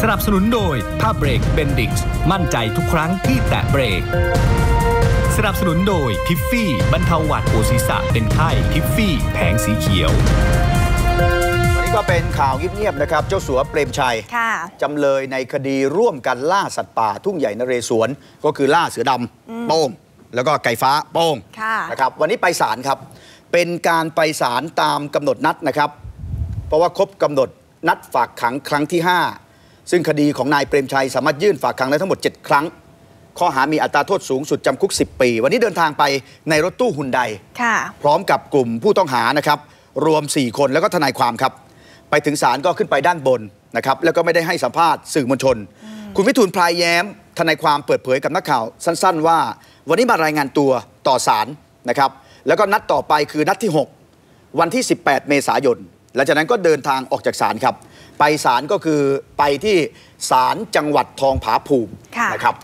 นับสนุนโดยผ้าเบรกเบนดิกส์มั่นใจทุกครั้งที่แตะเบรกสนับสนุนโดยทิฟฟี่บรรเทาหวัดปวดศีรษะเป็นไข้ทิฟฟี่แผงสีเขียววันนี้ก็เป็นข่าวเงียบๆนะครับเจ้าสัวเปรมชัยจำเลยในคดีร่วมกันล่าสัตว์ป่าทุ่งใหญ่นเรศวรก็คือล่าเสือดำโป้งแล้วก็ไก่ฟ้าโป้งนะครับวันนี้ไปศาลครับเป็นการไปศาลตามกำหนดนัดนะครับเพราะว่าครบกำหนดนัดฝากขังครั้งที่5ซึ่งคดีของนายเปรมชัยสามารถยื่นฝากขังได้ทั้งหมด7ครั้งข้อหามีอัตราโทษสูงสุดจำคุก10 ปีวันนี้เดินทางไปในรถตู้ฮุนไดพร้อมกับกลุ่มผู้ต้องหานะครับรวม4คนแล้วก็ทนายความครับไปถึงศาลก็ขึ้นไปด้านบนนะครับแล้วก็ไม่ได้ให้สัมภาษณ์สื่อมวลชนคุณวิทูลพลายแย้มทนายความเปิดเผยกับนักข่าวสั้นๆว่าวันนี้มารายงานตัวต่อศาลนะครับแล้วก็นัดต่อไปคือนัดที่6วันที่18 เมษายนหลังจากนั้นก็เดินทางออกจากศาลครับไปศาลก็คือไปที่ศาลจังหวัดทองผาภูมินะครับ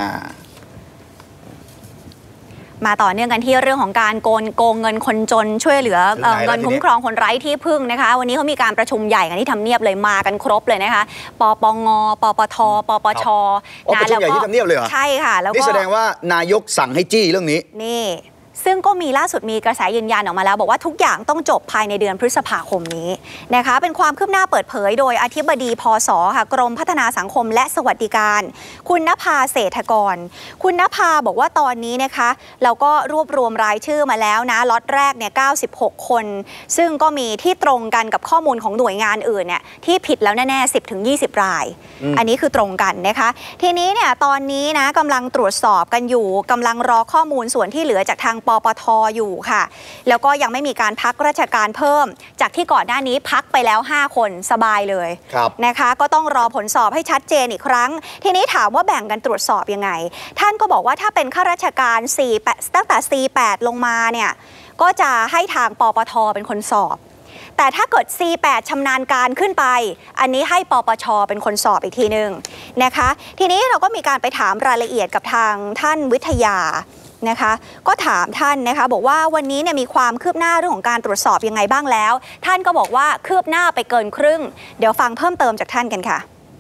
มาต่อเนื่องกันที่เรื่องของการโกงเงินคนจนช่วยเหลือเงินคุ้มครองคนไร้ที่พึ่งนะคะวันนี้เขามีการประชุมใหญ่กันที่ทำเนียบเลยมากันครบเลยนะคะปปงปปทปปชประชุมใหญ่ที่ทำเนียบเลยเหรอใช่ค่ะแล้วก็นี่แสดงว่านายกสั่งให้จี้เรื่องนี้นี่ซึ่งก็มีล่าสุดมีกระแสยืนยันออกมาแล้วบอกว่าทุกอย่างต้องจบภายในเดือนพฤษภาคมนี้นะคะเป็นความคืบหน้าเปิดเผยโดยอธิบดีพศค่ะกรมพัฒนาสังคมและสวัสดิการคุณณภาเศรษฐกรคุณณภาบอกว่าตอนนี้นะคะเราก็รวบรวมรายชื่อมาแล้วนะล็อตแรกเนี่ย96 คนซึ่งก็มีที่ตรงกันกับข้อมูลของหน่วยงานอื่นเนี่ยที่ผิดแล้วแน่ๆ10-20 รายอันนี้คือตรงกันนะคะทีนี้เนี่ยตอนนี้นะกำลังตรวจสอบกันอยู่กำลังรอข้อมูลส่วนที่เหลือจากทางปปท.อยู่ค่ะแล้วก็ยังไม่มีการพักราชการเพิ่มจากที่ก่อนหน้านี้พักไปแล้ว5 คนสบายเลยนะคะก็ต้องรอผลสอบให้ชัดเจนอีกครั้งทีนี้ถามว่าแบ่งกันตรวจสอบยังไงท่านก็บอกว่าถ้าเป็นข้าราชการตั้งแต่ C8 ลงมาเนี่ยก็จะให้ทางปปท.เป็นคนสอบแต่ถ้าเกิด C8 ชำนาญการขึ้นไปอันนี้ให้ปปช.เป็นคนสอบอีกทีนึงนะคะทีนี้เราก็มีการไปถามรายละเอียดกับทางท่านวิทยานะคะก็ถามท่านนะคะบอกว่าวันนี้เนี่ยมีความคืบหน้าเรื่องของการตรวจสอบยังไงบ้างแล้วท่านก็บอกว่าคืบหน้าไปเกินครึ่งเดี๋ยวฟังเพิ่มเติมจากท่านกันค่ะ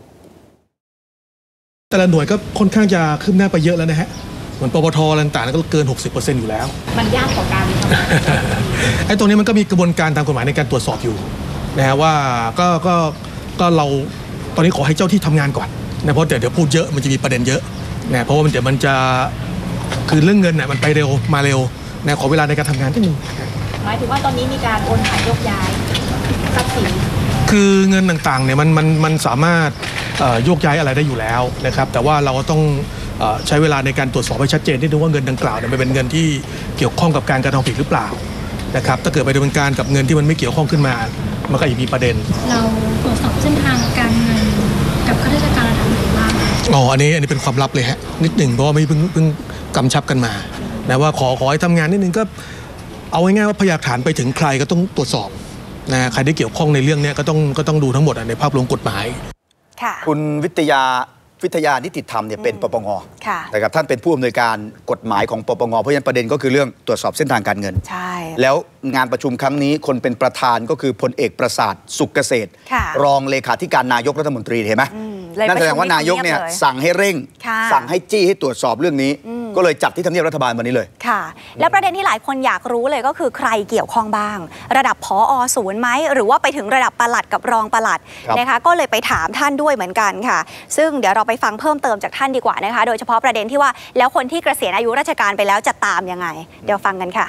แต่ละหน่วยก็ค่อนข้างจะคืบหน้าไปเยอะแล้วนะฮะเหมือนปปทต่างๆก็เกิน 60% อยู่แล้วมันยากกว่าการไอ้ตรงนี้มันก็มีกระบวนการตามกฎหมายในการตรวจสอบอยู่นะฮะว่าก็เราตอนนี้ขอให้เจ้าที่ทำงานก่อนนะเพราะเดี๋ยวพูดเยอะมันจะมีประเด็นเยอะนะเพราะว่าเดี๋ยวมันจะคือเรื่องเงินเนี่ยมันไปเร็วมาเร็วนะขอเวลาในการทำงานนิดนึงหมายถึงว่าตอนนี้มีการโอนถ่ายโยกย้ายทรัพย์สินคือเงินต่างๆเนี่ยมันสามารถโยกย้ายอะไรได้อยู่แล้วนะครับแต่ว่าเราก็ต้องใช้เวลาในการตรวจสอบให้ชัดเจนนิดนึงว่าเงินดังกล่าวเนี่ยมันเป็นเงินที่เกี่ยวข้องกับการกระทำผิดหรือเปล่านะครับถ้าเกิดไปดำเนินการกับเงินที่มันไม่เกี่ยวข้องขึ้นมามันก็อาจจะมีประเด็นเราตรวจสอบเส้นทางการเงินกับข้าราชการระดับไหนบ้างอันนี้เป็นความลับเลยฮะนิดหนึ่งเพราะว่าไม่เพิ่งกำชับกันมานะว่าขอให้ทำงานนิดนึงก็เอาง่ายๆว่าพยานฐานไปถึงใครก็ต้องตรวจสอบนะใครที่เกี่ยวข้องในเรื่องนี้ก็ต้องดูทั้งหมดในภาพรวมกฎหมายคุณวิทยานิติธรรมเนี่ยเป็นปปงนะครับท่านเป็นผู้อำนวยการกฎหมายของปปงเพราะฉะนั้นประเด็นก็คือเรื่องตรวจสอบเส้นทางการเงินแล้วงานประชุมครั้งนี้คนเป็นประธานก็คือพลเอกประสาทสุขเกษตรรองเลขาธิการนายกรัฐมนตรีเห็นไหมนั่นแสดงว่านายกเนี่ยสั่งให้เร่งสั่งให้จี้ให้ตรวจสอบเรื่องนี้ก็เลยจัดที่ทำเนียบรัฐบาลวันนี้เลยค่ะแล้วประเด็นที่หลายคนอยากรู้เลยก็คือใครเกี่ยวข้องบ้างระดับผอ.ศูนย์ไหมหรือว่าไปถึงระดับปลัดกับรองปลัดนะคะก็เลยไปถามท่านด้วยเหมือนกันค่ะซึ่งเดี๋ยวเราไปฟังเพิ่มเติมจากท่านดีกว่านะคะโดยเฉพาะประเด็นที่ว่าแล้วคนที่เกษียณอายุราชการไปแล้วจะตามยังไงเดี๋ยวฟังกันค่ะ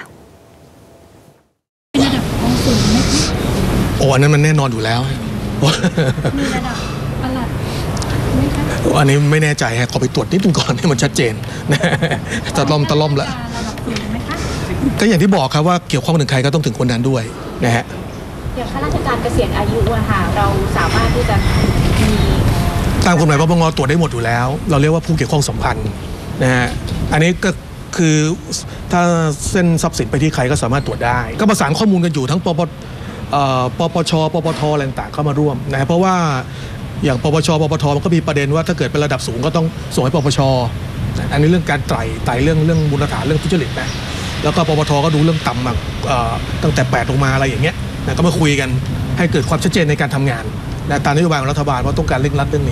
ระดับผอ.ศูนย์ไหมอันนั้นมันแน่นอนอยู่แล้วมีระดับปลัดอันนี้ไม่แน่ใจฮะขอไปตรวจนิดนึงก่อนให้มันชัดเจนตะล่อมละก็อย่างที่บอกครับว่าเกี่ยวข้องถึงใครก็ต้องถึงคนนั้นด้วยนะฮะอย่างข้าราชการเกษียณอายุค่ะเราสามารถที่จะมีตามกฎหมายปปงตรวจได้หมดอยู่แล้วเราเรียกว่าผู้เกี่ยวข้องสัมพันธ์นะฮะอันนี้ก็คือถ้าเส้นทรัพย์สินไปที่ใครก็สามารถตรวจได้ก็ประสานข้อมูลกันอยู่ทั้งปปชปปทอะไรต่างเข้ามาร่วมนะเพราะว่าอย่างปปชปปทมันก็มีประเด็นว่าถ้าเกิดเป็นระดับสูงก็ต้องส่งให้ปปชอันนี้เรื่องการไต่เรื่องมูลฐานเรื่องทุจริตนะแล้วก็ปปทก็ดูเรื่องต่ำมาตั้งแต่8ลงมาอะไรอย่างเงี้ยนะก็มาคุยกันให้เกิดความชัดเจนในการทำงานตามนโยบายของรัฐบาลว่าต้องการเร่งรัดเรื่องนี้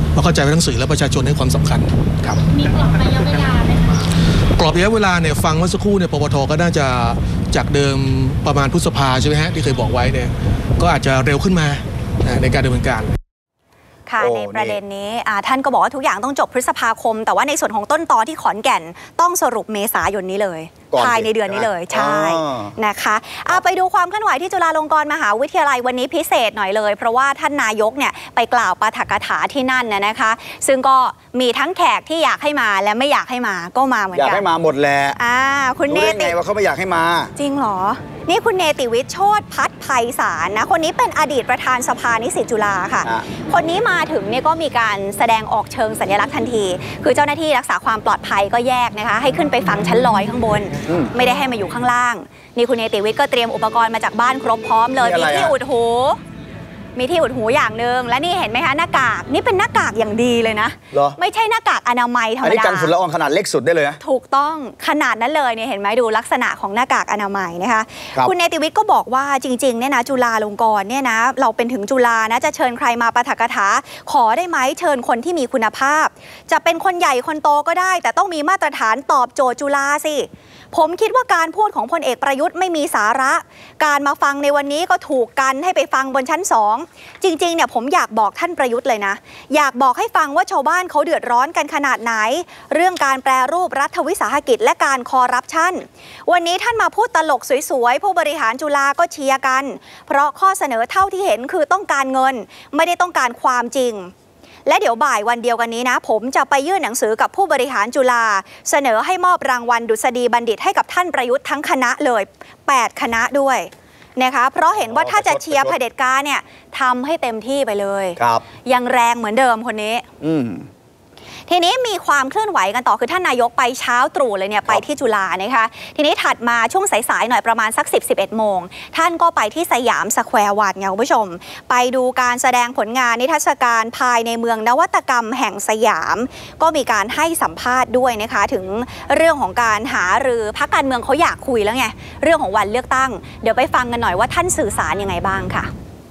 เพราะเข้าใจว่าทั้งสื่อและประชาชนให้ความสำคัญครับมีกรอบระยะเวลาไหมคะกรอบระยะเวลาเนี่ยฟังเมื่อสักครู่เนี่ยปปท.ก็น่าจะจากเดิมประมาณพฤษภาใช่ไหมฮะที่เคยบอกไว้เนี่ยก็อาจจะเร็วขึ้นมาในการดำเนินการค่ะในประเด็นนี้ท่านก็บอกว่าทุกอย่างต้องจบพฤษภาคมแต่ว่าในส่วนของต้นตอที่ขอนแก่นต้องสรุปเมษายนนี้เลยภายในเดือนนี้เลยใช่นะคะไปดูความเคลื่อนไหวที่จุฬาลงกรณ์มหาวิทยาลัยวันนี้พิเศษหน่อยเลยเพราะว่าท่านนายกเนี่ยไปกล่าวปาฐกถาที่นั่นนะคะซึ่งก็มีทั้งแขกที่อยากให้มาและไม่อยากให้มาก็มาเหมือนกันอยากให้มาหมดแหละคุณเนติว่าเขาไม่อยากให้มาจริงเหรอนี่คุณเนติวิทย์โชติพัฒน์ไพศาลนะคนนี้เป็นอดีตประธานสภานิสิตจุฬาค่ะคนนี้มาถึงเนี่ยก็มีการแสดงออกเชิงสัญลักษณ์ทันทีคือเจ้าหน้าที่รักษาความปลอดภัยก็แยกนะคะให้ขึ้นไปฟังชั้นลอยข้างบนไม่ได้ให้มาอยู่ข้างล่างนี่คุณเนติวิทย์ก็เตรียมอุปกรณ์มาจากบ้านครบพร้อมเลยมีที่อุดหูอย่างหนึ่งและนี่เห็นไหมคะหน้ากากนี่เป็นหน้ากากอย่างดีเลยนะไม่ใช่หน้ากากอนามัยธรรมดาอันนี้กันฝุ่นละอองขนาดเล็กสุดได้เลยนะถูกต้องขนาดนั้นเลยเนี่ยเห็นไหมดูลักษณะของหน้ากากอนามัยนะคะคุณเนติวิทย์ก็บอกว่าจริงๆเนี่ยนะจุฬาลงกรณ์เนี่ยนะเราเป็นถึงจุฬานะจะเชิญใครมาปาฐกถาขอได้ไหมเชิญคนที่มีคุณภาพจะเป็นคนใหญ่คนโตก็ได้แต่ต้องมีมาตรฐานตอบโจทย์จุฬาสิผมคิดว่าการพูดของพลเอกประยุทธ์ไม่มีสาระการมาฟังในวันนี้ก็ถูกกันให้ไปฟังบนชั้น2จริงๆเนี่ยผมอยากบอกท่านประยุทธ์เลยนะอยากบอกให้ฟังว่าชาวบ้านเขาเดือดร้อนกันขนาดไหนเรื่องการแปรรูปรัฐวิสาหกิจและการคอร์รัปชันวันนี้ท่านมาพูดตลกสวยๆผู้บริหารจุฬาก็เชียร์กันเพราะข้อเสนอเท่าที่เห็นคือต้องการเงินไม่ได้ต้องการความจริงและเดี๋ยวบ่ายวันเดียวกันนี้นะผมจะไปยื่นหนังสือกับผู้บริหารจุฬาเสนอให้มอบรางวัลดุษฎีบัณฑิตให้กับท่านประยุทธ์ทั้งคณะเลย8คณะด้วยนะคะเพราะเห็นว่าถ้าจะเชียร์เผด็จการเนี่ยทำให้เต็มที่ไปเลยยังแรงเหมือนเดิมคนนี้ทีนี้มีความเคลื่อนไหวกันต่อคือท่านนายกไปเช้าตรู่เลยเนี่ยไปที่จุฬานะคะทีนี้ถัดมาช่วงสายๆหน่อยประมาณสัก10-11 โมงท่านก็ไปที่สยามสแควร์วันไงคุณผู้ชมไปดูการแสดงผลงานนิทรรศการภายในเมืองนวัตกรรมแห่งสยามก็มีการให้สัมภาษณ์ด้วยนะคะถึงเรื่องของการหารือพรรคการเมืองเขาอยากคุยแล้วไงเรื่องของวันเลือกตั้งเดี๋ยวไปฟังกันหน่อยว่าท่านสื่อสารยังไงบ้างค่ะ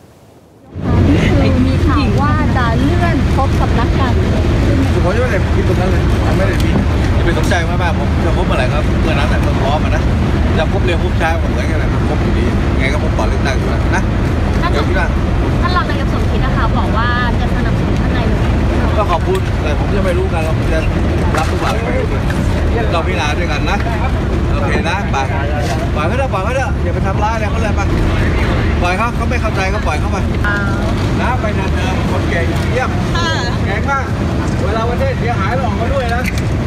มีข่าวว่าจะเลื่อนพบกับนักการเมืองผมจะไม่ได้คิดตรงนั้นเลยไม่ได้มีจะเป็นสนใจมากๆผมจะพบเมื่อไหร่ครับเมื่อนั้นแต่พร้อมนะจะพบเร็วพบช้าผมเหมือนกันนะพบอยู่ดีไงก็พบก่อนเลือกตั้งอยู่แล้วนะเดี๋ยวพี่ว่าท่านรองนายกสมคิดนะคะบอกว่าจะสนับสนุนท่านนายกก็ขอบคุณแต่ผมจะไม่รู้กันเราจะรับทุกฝ่ายไปเราพิจารณาด้วยกันนะโอเคนะไปปล่อยเขาเถอะอย่าไปทำร้ายอะไรเขาเลยไปปล่อยเขาไม่เข้าใจก็ปล่อยเขาไปนะไปนานๆคนเก่งเยี่ยมแข็งมากเวลาประเทศเสียหายเราออกมาด้วยนะ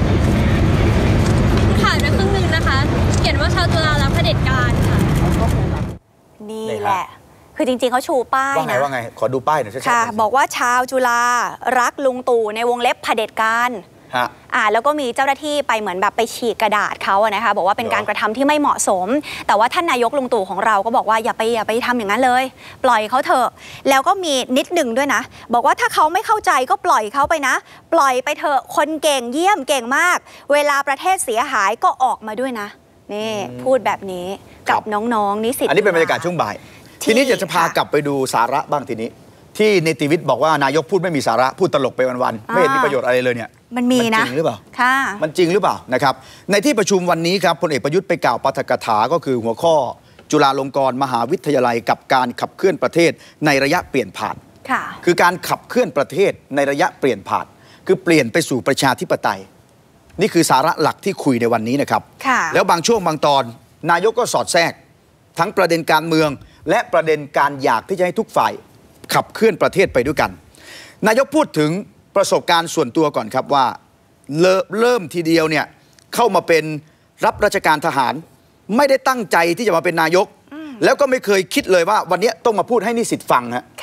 ผ่านไปครึ่งนึงนะคะเขียนว่าชาวจุฬารักเผด็จการค่ะนี่แหละคือจริงๆเขาชูป้ายนะว่าไงขอดูป้ายหน่อยค่ะบอกว่าชาวจุฬารักลุงตู่ในวงเล็บเผด็จการแล้วก็มีเจ้าหน้าที่ไปเหมือนแบบไปฉีกกระดาษเขาอะนะคะบอกว่าเป็นการกระทำที่ไม่เหมาะสมแต่ว่าท่านนายกลุงตู่ของเราก็บอกว่าอย่าไปทำอย่างนั้นเลยปล่อยเขาเถอะแล้วก็มีนิดหนึ่งด้วยนะบอกว่าถ้าเขาไม่เข้าใจก็ปล่อยเขาไปนะปล่อยไปเถอะคนเก่งเยี่ยมเก่งมากเวลาประเทศเสียหายก็ออกมาด้วยนะนี่พูดแบบนี้กับน้องๆนิสิตอันนี้เป็นบรรยากาศช่วงบ่ายทีนี้จะพากลับไปดูสาระบ้างทีนี้ที่เนติวิทย์บอกว่านายกพูดไม่มีสาระพูดตลกไปวันๆไม่เห็นมีประโยชน์อะไรเลยเนี่ยมันมีนะจริงหรือเปล่าค่ะมันจริงหรือเปล่านะครับในที่ประชุมวันนี้ครับพลเอกประยุทธ์ไปกล่าวปาฐกถาก็คือหัวข้อจุฬาลงกรณ์มหาวิทยาลัยกับการขับเคลื่อนประเทศในระยะเปลี่ยนผ่านคือการขับเคลื่อนประเทศในระยะเปลี่ยนผ่านคือเปลี่ยนไปสู่ประชาธิปไตยนี่คือสาระหลักที่คุยในวันนี้นะครับแล้วบางช่วงบางตอนนายกก็สอดแทรกทั้งประเด็นการเมืองและประเด็นการอยากที่จะให้ทุกฝ่ายขับเคลื่อนประเทศไปด้วยกันนายกพูดถึงประสบการณ์ส่วนตัวก่อนครับว่าเริ่มทีเดียวเนี่ยเข้ามาเป็นรับราชการทหารไม่ได้ตั้งใจที่จะมาเป็นนายกแล้วก็ไม่เคยคิดเลยว่าวันนี้ต้องมาพูดให้นิสิตฟังฮะ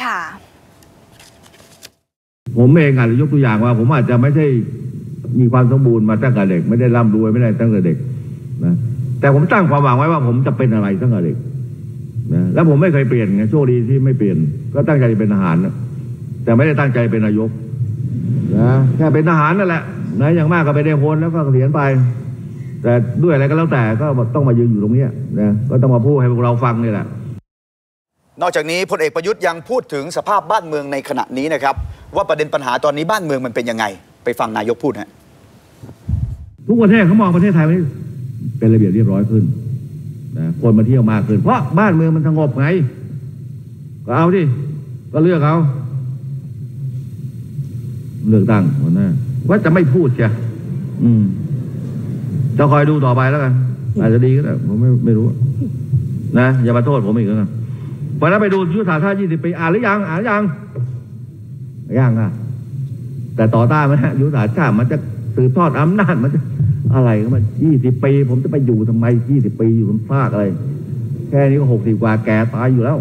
ผมเองอาจจะยกตัวอย่างว่าผมอาจจะไม่ใช่มีความสมบูรณ์มาตั้งแต่เด็กไม่ได้ร่ำรวยไม่ได้ตั้งแต่เด็กนะแต่ผมตั้งความหวังไว้ว่าผมจะเป็นอะไรตั้งแต่เด็กนะแล้วผมไม่เคยเปลี่ยนไงโชคดีที่ไม่เปลี่ยนก็ตั้งใจเป็นทหารนะแต่ไม่ได้ตั้งใจเป็นนายกนะแค่เป็นทหารนั่นแหละนะอย่างมากก็ไปได้พ้นแล้วก็เกษียณไปแต่ด้วยอะไรก็แล้วแต่ก็ต้องมายืนอยู่ตรงนี้นะก็ต้องมาพูดให้พวกเราฟังนี่แหละนอกจากนี้พลเอกประยุทธ์ยังพูดถึงสภาพบ้านเมืองในขณะนี้นะครับว่าประเด็นปัญหาตอนนี้บ้านเมืองมันเป็นยังไงไปฟังนายกพูดฮะทุกประเทศเขามองประเทศไทยเป็นระเบียบเรียบร้อยขึ้นนะคนมาเที่ยวมากขึ้นเพราะบ้านเมืองมันสงบไงก็เอาดิก็เลือกเอาเลือกตั้งหัวหน้าว่าจะไม่พูดเชียจะคอยดูต่อไปแล้วกันอาจจะดีก็ได้ผมไม่รู้นะอย่ามาโทษผมอีกแล้วกันพอแล้วไปดูยุทธศาสตร์ชาติ20 ปีอ่านหรือยังยังอ่ะแต่ต่อต้านไหมฮะยุทธศาสตร์ชาติมันจะสืบทอดอำนาจมันจะอะไรก็มัน20 ปีผมจะไปอยู่ทำไม20 ปีอยู่บนฟากอะไรแค่นี้ก็60 กว่าแก่ตายอยู่แล้ว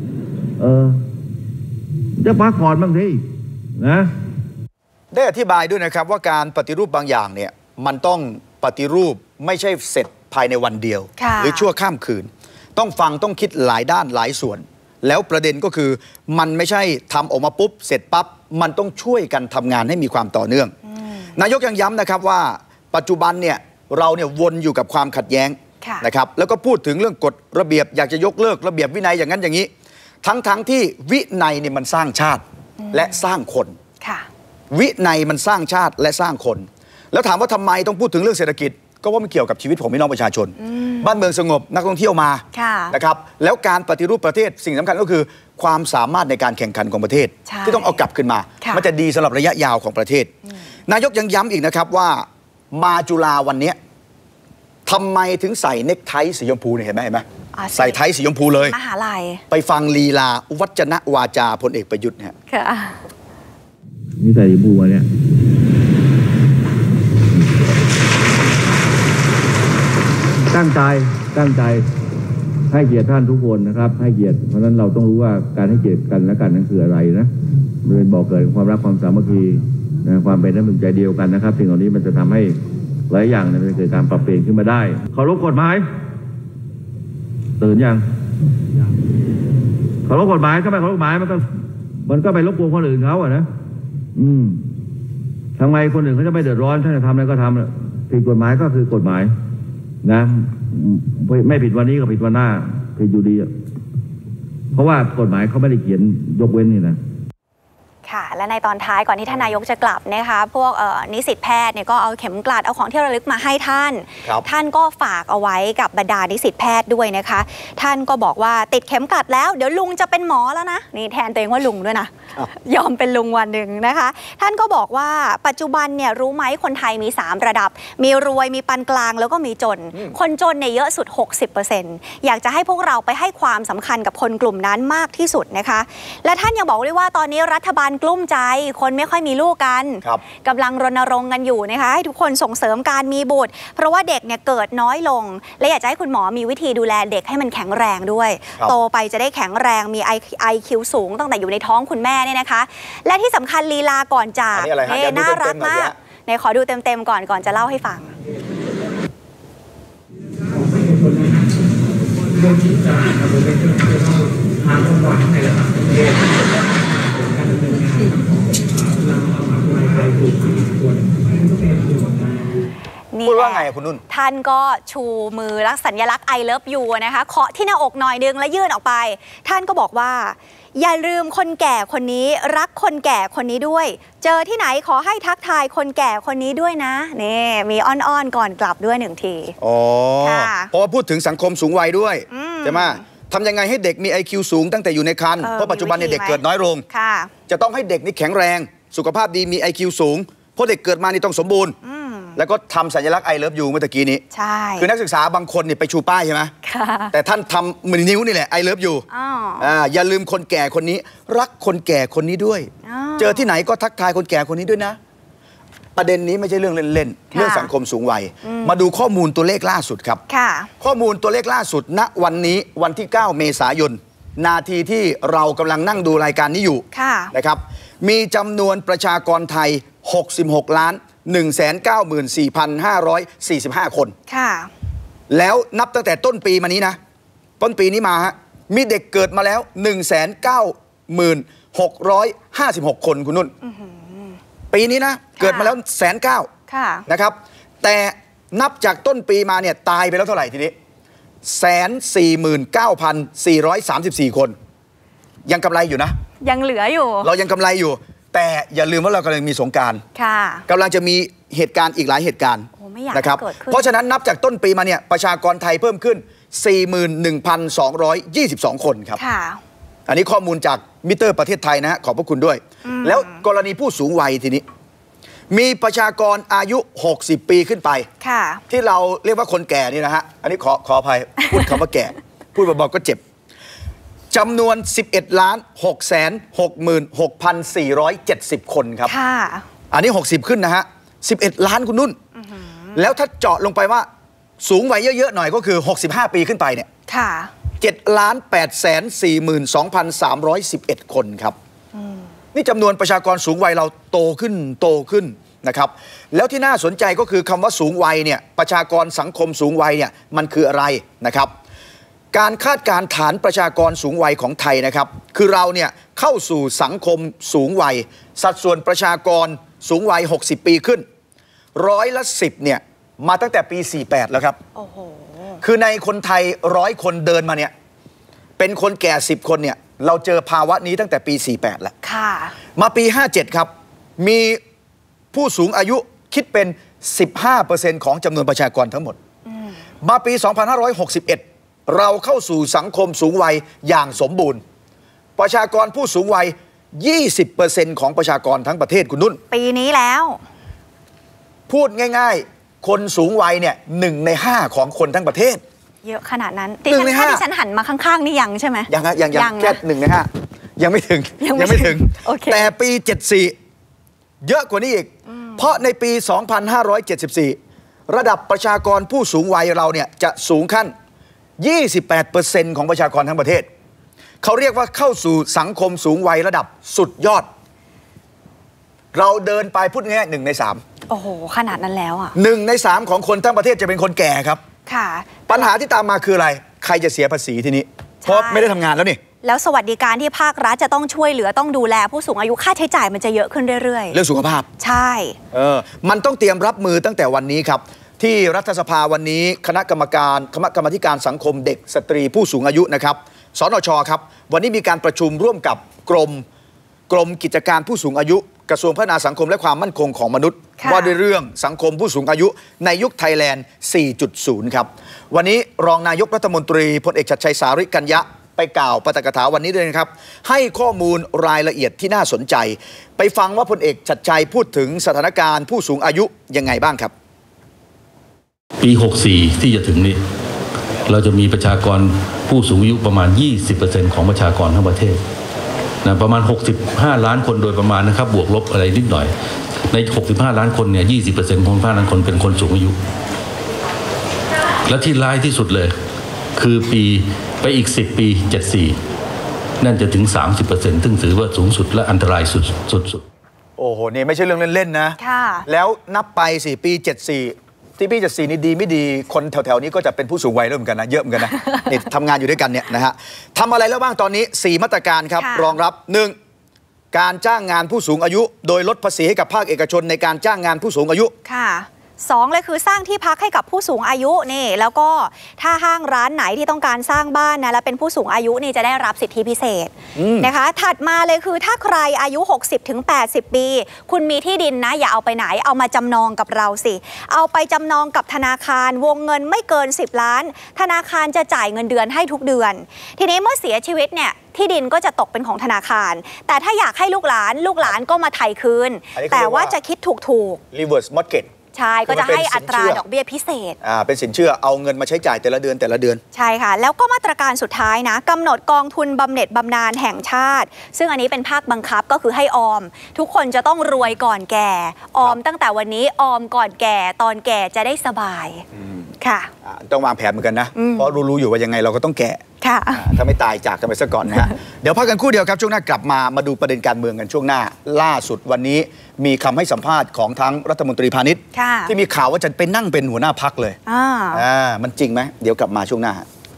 จะพักผ่อนบ้างสินะได้อธิบายด้วยนะครับว่าการปฏิรูปบางอย่างเนี่ยมันต้องปฏิรูปไม่ใช่เสร็จภายในวันเดียวหรือชั่วข้ามคืนต้องฟังต้องคิดหลายด้านหลายส่วนแล้วประเด็นก็คือมันไม่ใช่ทำออกมาปุ๊บเสร็จปั๊บมันต้องช่วยกันทำงานให้มีความต่อเนื่องนายกยังย้ำนะครับว่าปัจจุบันเนี่ยเราเนี่ยวนอยู่กับความขัดแย้งนะครับแล้วก็พูดถึงเรื่องกฎระเบียบอยากจะยกเลิกระเบียบวินัยอย่างนั้นอย่างนี้ทั้งที่วินัยเนี่ยมันสร้างชาติและสร้างคนวินัยมันสร้างชาติและสร้างคนแล้วถามว่าทำไมต้องพูดถึงเรื่องเศรษฐกิจก็ว่ามันเกี่ยวกับชีวิตของพี่น้องประชาชนบ้านเมืองสงบนักท่องเที่ยวมานะครับแล้วการปฏิรูปประเทศสิ่งสำคัญก็คือความสามารถในการแข่งขันของประเทศที่ต้องเอากลับขึ้นมามันจะดีสำหรับระยะยาวของประเทศนายกยังย้ำอีกนะครับว่ามาจุฬาวันนี้ทำไมถึงใส่เนคไทสีชมพูเนี่ยเห็นไหมใส่ไทสีชมพูเลยมหาลัยไปฟังลีลาวัจนะวาจาพลเอกประยุทธ์เนี่ยนี่ใส่ชมพูมาเนี่ยตั้งใจให้เกียรติท่านทุกคนนะครับให้เกียรติเพราะนั้นเราต้องรู้ว่าการให้เกียรติกันและกันนั้นคืออะไรนะมันเป็นบ่อกเกิดความรักความสามัคคีนะความเป็นน้ำหนึ่งใจเดียวกันนะครับสิ่งเหล่านี้มันจะทำให้หลายอย่างมันจะเกิดการปรับเปลี่ยนขึ้นมาได้เคารพกฎหมายตื่นยังเคารพกฎหมายถ้าไม่เคารพกฎหมายมันก็ไปรบกวนคนอื่นเขาอะนะทำไมคนอื่นเขาจะไม่เดือดร้อนถ้าจะทำอะไรก็ทำผิดกฎหมายก็คือกฎหมายนะไม่ผิดวันนี้ก็ผิดวันหน้าผิดอยู่ดีเพราะว่ากฎหมายเขาไม่ได้เขียนยกเว้นนี่นะค่ะและในตอนท้ายก่อนที่ท่านนายกจะกลับนะคะพวกนิสิตแพทย์เนี่ยก็เอาเข็มกลัดเอาของที่ระลึกมาให้ท่านก็ฝากเอาไว้กับบรรดานิสิตแพทย์ด้วยนะคะท่านก็บอกว่าติดเข็มกลัดแล้วเดี๋ยวลุงจะเป็นหมอแล้วนะนี่แทนตัวเองว่าลุงด้วยนะยอมเป็นลุงวันหนึ่งนะคะท่านก็บอกว่าปัจจุบันเนี่ยรู้ไหมคนไทยมี3ระดับมีรวยมีปานกลางแล้วก็มีจนคนจนเนี่ยเยอะสุด 60% อยากจะให้พวกเราไปให้ความสำคัญกับคนกลุ่มนั้นมากที่สุดนะคะและท่านยังบอกด้วยว่าตอนนี้รัฐบาลกลุ้มใจคนไม่ค่อยมีลูกกันกำลังรณรงค์กันอยู่นะคะให้ทุกคนส่งเสริมการมีบุตรเพราะว่าเด็กเนี่ยเกิดน้อยลงและอยากจะให้คุณหมอมีวิธีดูแลเด็กให้มันแข็งแรงด้วยโตไปจะได้แข็งแรงมี IQ สูงตั้งแต่อยู่ในท้องคุณแม่เนี่ยนะคะและที่สำคัญลีลาก่อนจากน่ารักมากในขอดูเต็มๆก่อนจะเล่าให้ฟังพูดว่าไงคุณนุ่นท่านก็ชูมือสัญลักษณ์ I love you นะคะเคาะที่หน้าอกหน่อยนึงแล้วยื่นออกไปท่านก็บอกว่าอย่าลืมคนแก่คนนี้รักคนแก่คนนี้ด้วยเจอที่ไหนขอให้ทักทายคนแก่คนนี้ด้วยนะนี่มีอ้อนๆก่อนกลับด้วย1 ทีเพราะว่าพูดถึงสังคมสูงวัยด้วยใช่ไหมทำยังไงให้เด็กมี IQ สูงตั้งแต่อยู่ในครรภ์เพราะปัจจุบันเนี่ยเด็กเกิดน้อยลงจะต้องให้เด็กนี่แข็งแรงสุขภาพดีมี IQ สูงเพราะเด็กเกิดมานี่ต้องสมบูรณ์แล้วก็ทำสัญลักษณ์ I love you เมื่อกี้นี้ใช่คือนักศึกษาบางคนเนี่ยไปชูป้ายใช่ไหมแต่ท่านทำมือนิ้วนี่แหละ I love you อย่าลืมคนแก่คนนี้รักคนแก่คนนี้ด้วยเจอที่ไหนก็ทักทายคนแก่คนนี้ด้วยนะประเด็นนี้ไม่ใช่เรื่องเล่นๆเรื่องสังคมสูงวัยมาดูข้อมูลตัวเลขล่าสุดครับข้อมูลตัวเลขล่าสุดณวันนี้วันที่9 เมษายนนาทีที่เรากำลังนั่งดูรายการนี้อยู่นะครับมีจำนวนประชากรไทย66,194,545 คนแล้วนับตั้งแต่ต้นปีมานี้นะต้นปีนี้มาฮะมีเด็กเกิดมาแล้ว 196,656 คนคุณนุ่นปีนี้นะเกิดมาแล้ว109,000นะครับแต่นับจากต้นปีมาเนี่ยตายไปแล้วเท่าไหร่ทีนี้149,434 คนยังกำไรอยู่นะยังเหลืออยู่เรายังกำไรอยู่แต่อย่าลืมว่าเรากำลังมีสงกรานต์กำลังจะมีเหตุการณ์อีกหลายเหตุการณ์นะครับเพราะฉะนั้นนับจากต้นปีมาเนี่ยประชากรไทยเพิ่มขึ้น 41,222 คนครับอันนี้ข้อมูลจากมิเตอร์ประเทศไทยนะฮะขอบพระคุณด้วยแล้วกรณีผู้สูงวัยทีนี้มีประชากรอายุ60 ปีขึ้นไปที่เราเรียกว่าคนแก่นี่นะฮะอันนี้ขออภัยพูดคำว่าแก่พูดเบาๆก็เจ็บจำนวน 11,666,470 คนครับอันนี้60ขึ้นนะฮะ11 ล้านคุณนุ่นแล้วถ้าเจาะลงไปว่าสูงวัยเยอะๆหน่อยก็คือ65 ปีขึ้นไปเนี่ย7,842,311 คนครับนี่จำนวนประชากรสูงวัยเราโตขึ้นนะครับแล้วที่น่าสนใจก็คือคำว่าสูงวัยเนี่ยประชากรสังคมสูงวัยเนี่ยมันคืออะไรนะครับการคาดการณ์ฐานประชากรสูงวัยของไทยนะครับคือเราเนี่ยเข้าสู่สังคมสูงวัยสัดส่วนประชากรสูงวัย60 ปีขึ้น10%เนี่ยมาตั้งแต่ปี48แล้วครับโอ้โหคือในคนไทย100 คนเดินมาเนี่ยเป็นคนแก่10 คนเนี่ยเราเจอภาวะนี้ตั้งแต่ปี48แล้วมาปี57ครับมีผู้สูงอายุคิดเป็น 15% ของจำนวนประชากรทั้งหมดมาปี 2561เราเข้าสู่สังคมสูงวัยอย่างสมบูรณ์ประชากรผู้สูงวัย 20% ของประชากรทั้งประเทศคุณนุ่นปีนี้แล้วพูดง่ายๆคนสูงวัยเนี่ย1 ใน 5ของคนทั้งประเทศเยอะขนาดนั้นดิฉันหันมาข้างๆนี่ยังใช่ไหมยังแค่1 ใน 5ยังไม่ถึงแต่ปี74เยอะกว่านี้อีกเพราะในปี 2574ระดับประชากรผู้สูงวัยเราเนี่ยจะสูงขั้น 28% ของประชากรทั้งประเทศเขาเรียกว่าเข้าสู่สังคมสูงวัยระดับสุดยอดเราเดินไปพูดง่ายๆ1 ใน 3โอ้โหขนาดนั้นแล้วอ่ะ 1 ใน 3ของคนทั้งประเทศจะเป็นคนแก่ครับค่ะปัญหาที่ตามมาคืออะไรใครจะเสียภาษีทีนี้เพราะไม่ได้ทำงานแล้วนี่แล้วสวัสดิการที่ภาครัฐจะต้องช่วยเหลือต้องดูแลผู้สูงอายุค่าใช้จ่ายมันจะเยอะขึ้นเรื่อยๆเรื่องสุขภาพใช่มันต้องเตรียมรับมือตั้งแต่วันนี้ครับที่รัฐสภาวันนี้คณะกรรมการสังคมเด็กสตรีผู้สูงอายุนะครับสนช.ครับวันนี้มีการประชุมร่วมกับกรมกิจการผู้สูงอายุกระทรวงพัฒนาสังคมและความมั่นคงของมนุษย์ว่าด้วยเรื่องสังคมผู้สูงอายุในยุคไทยแลนด์ 4.0 ครับวันนี้รองนายกรัฐมนตรีพลเอกชัดชัยสาริกัญญะไปกล่าวปาฐกถาวันนี้ด้วยนะครับให้ข้อมูลรายละเอียดที่น่าสนใจไปฟังว่าพลเอกชัดชัยพูดถึงสถานการณ์ผู้สูงอายุยังไงบ้างครับปี 64 ที่จะถึงนี้เราจะมีประชากรผู้สูงอายุประมาณ 20% ของประชากรทั้งประเทศนะประมาณ65 ล้านคนโดยประมาณนะครับบวกลบอะไรนิดหน่อยใน65 ล้านคนเนี่ย 20% ของ5 ล้านคนเป็นคนสูงอายุและที่ร้ายที่สุดเลยคือไปอีก10 ปี74นั่นจะถึง 30% ซึ่งถือว่าสูงสุดและอันตรายสุดโอ้โหนี่ไม่ใช่เรื่องเล่นๆนะแล้วนับไป4 ปี 74ที่ปี74นี่ดีไม่ดีคนแถวๆนี้ก็จะเป็นผู้สูงวัยเริ่มกันนะเยอะเหมือนกันนะนี่ทำงานอยู่ด้วยกันเนี่ยนะฮะทำอะไรแล้วบ้างตอนนี้4มาตรการครับรองรับ 1. การจ้างงานผู้สูงอายุโดยลดภาษีให้กับภาคเอกชนในการจ้างงานผู้สูงอายุค่ะ2เลยคือสร้างที่พักให้กับผู้สูงอายุนี่แล้วก็ถ้าห้างร้านไหนที่ต้องการสร้างบ้านนะแล้วเป็นผู้สูงอายุนี่จะได้รับสิทธิพิเศษนะคะถัดมาเลยคือถ้าใครอายุ 60-80 ปีคุณมีที่ดินนะอย่าเอาไปไหนเอามาจำนองกับเราสิเอาไปจำนองกับธนาคารวงเงินไม่เกิน10 ล้านธนาคารจะจ่ายเงินเดือนให้ทุกเดือนทีนี้เมื่อเสียชีวิตเนี่ยที่ดินก็จะตกเป็นของธนาคารแต่ถ้าอยากให้ลูกหลานก็มาไถ่คืนแต่ว่าจะคิดถูก reverse mortgage ใช่ก็จะให้อัตราดอกเบี้ยพิเศษเป็นสินเชื่อเอาเงินมาใช้จ่ายแต่ละเดือนใช่ค่ะแล้วก็มาตรการสุดท้ายนะกำหนดกองทุนบำเหน็จบำนาญแห่งชาติซึ่งอันนี้เป็นภาคบังคับก็คือให้ออมทุกคนจะต้องรวยก่อนแก่ออมตั้งแต่วันนี้ออมก่อนแก่ตอนแก่จะได้สบายค่ะต้องวางแผนเหมือนกันนะเพราะรู้อยู่ว่ายังไงเราก็ต้องแก่ถ้าไม่ตายจากกันไปซะก่อนนะฮะเดี๋ยวพักกันครู่เดียวครับช่วงหน้ากลับมาดูประเด็นการเมืองกันช่วงหน้าล่าสุดวันนี้มีคำให้สัมภาษณ์ของทั้งรัฐมนตรีพาณิชย์ที่มีข่าวว่าจะไปนั่งเป็นหัวหน้าพรรคเลยมันจริงไหมเดี๋ยวกลับมาช่วงหน้า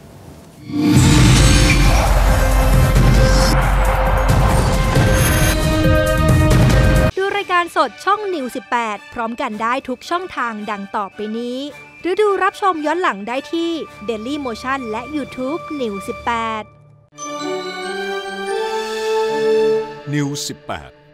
ดูรายการสดช่องนิว18พร้อมกันได้ทุกช่องทางดังต่อไปนี้หรือดูรับชมย้อนหลังได้ที่ Daily Motion และ YouTube News 18 News 18